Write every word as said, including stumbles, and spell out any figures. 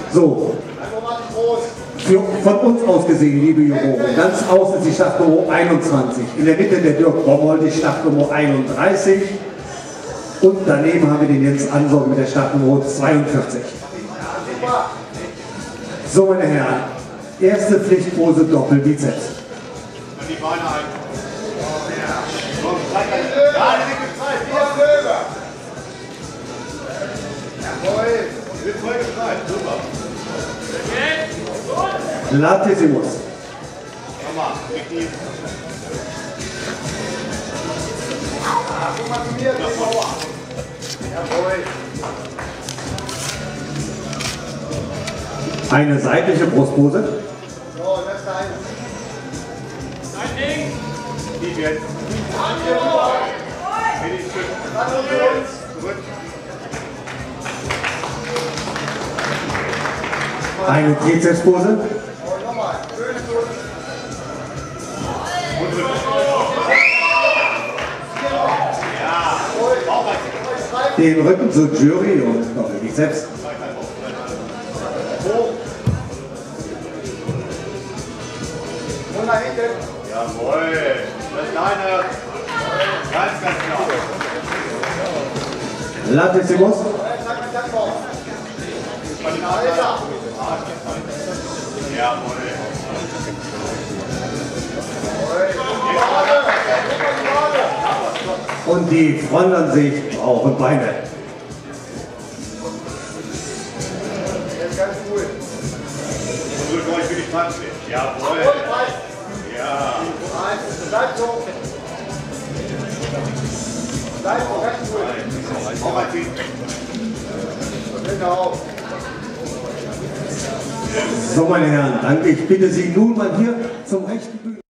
So, für, von uns aus gesehen, liebe Juroren, ganz außen ist die Startnummer einundzwanzig, in der Mitte der Dirk Bommold, die Startnummer einunddreißig und daneben haben wir den Jens Ansorge mit der Startnummer zweiundvierzig. So, meine Herren, erste Pflichtpose Doppelbizeps. Die Beine halten. Ja, die sind gestreift. Jawohl. Die sind voll gestreift. Super. Latissimus. Nochmal. Richtig. Ah, guck mal zu mir. Jawohl. Eine seitliche Brustpose. So, das ist eins. Ein Ding. Tief jetzt. Wenig Stück. Zurück. Eine Trizepspose. Und nochmal. Schöne Zurück. Und zurück. Ja. Den Rücken zu Jury und Doppelbizeps. Hoch. Und nach hinten. Jawohl. Das ist deine. Ganz, ganz klar. Latissimus. Jawohl. Und die Frontansicht Bauch und Beine. Das ist ganz cool. Und drück euch für die Pfanne. Jawohl. Ja. Bleib so. Bleib so, ganz cool. Auch mal ziehen. Genau. So, meine Herren, danke. Ich bitte Sie nun mal hier zum rechten Bühnen.